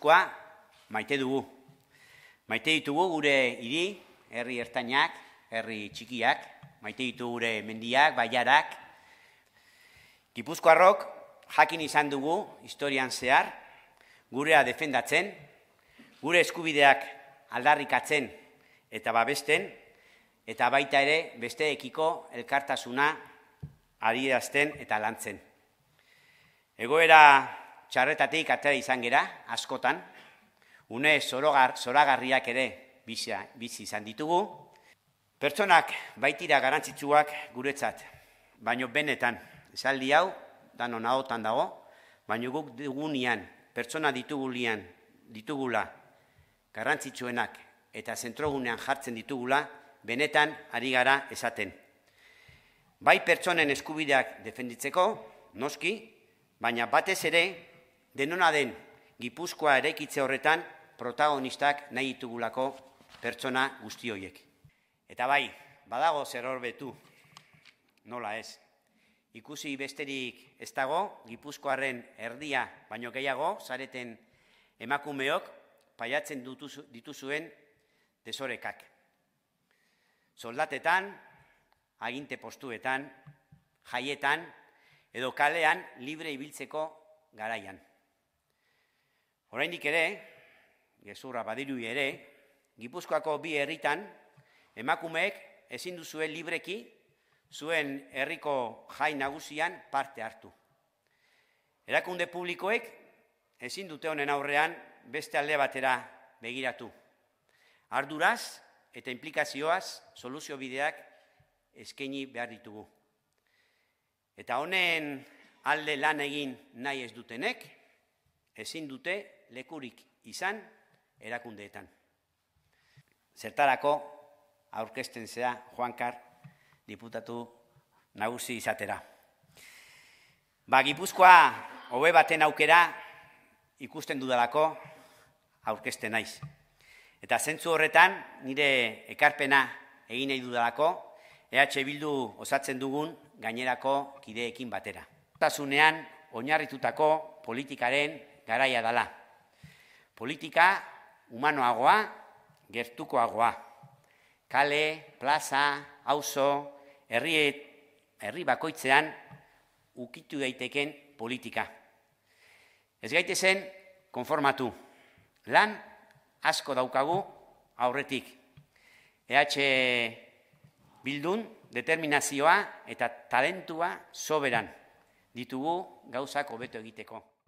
Gipuzkoa maite dugu. Maite ditugu gure hiri, herri ertainak, herri txikiak, maite ditugu gure mendiak, bailarak. Gipuzkoarrok jakin izan dugu historian zehar, gurea defendatzen, gure eskubideak aldarrikatzen eta babesten, eta baita ere besteekiko elkartasuna adierazten eta lantzen. Egoera txarretatik atera izan gera, askotan, une zoragarriak ere bizi izan ditugu. Pertsonak baitira garrantzitsuak guretzat, baino benetan, esaldi hau, danon ahotan dago, baino guk dugunean, pertsona ditugula garrantzitsuenak eta zentrogunean jartzen ditugula, benetan ari gara esaten. Bai pertsonen eskubideak defenditzeko, noski, baina batez ere, denona den Gipuzkoa eraikitze horretan protagonistak nahi ditugulako pertsona guzti horiek. Eta bai, badago zer horbetu, nola ez. Ikusi besterik ez dago, Gipuzkoarren erdia baino gehiago, zareten emakumeok paiatzen dituzuen desorekak. Soldatetan, aginte postuetan, jaietan, edo kalean libre ibiltzeko garaian. Oraindik ere, gezurra badirudi ere, Gipuzkoako bi herritan, emakumeek ezin duzue libreki zuen herriko jai nagusian parte hartu. Erakunde publikoek ezin dute honen aurrean beste alde batera begiratu. Arduraz eta inplikazioaz soluzio bideak eskaini behar ditugu. Eta honen alde lan egin nahi ez dutenek, ezin dute lekurik izan erakundeetan. Zertarako aurkezten zea Juankar diputatu nagusi izatera. Gipuzkoa hobe baten aukera ikusten dudalako aurkezten naiz. Eta zentzu horretan nire ekarpena egin nahi dudalako, EH Bildu osatzen dugun gainerako kideekin batera. Tasunean oinarritutako politikaren garaia dela. Politika humanoagoa, gertukoagoa. Kale, plaza, auzo, herri bakoitzean ukitu daiteken politika. Ez gaitezen konformatu. Lan asko daukagu aurretik. EH Bildun determinazioa eta talentua soberan ditugu gauzak hobeto egiteko.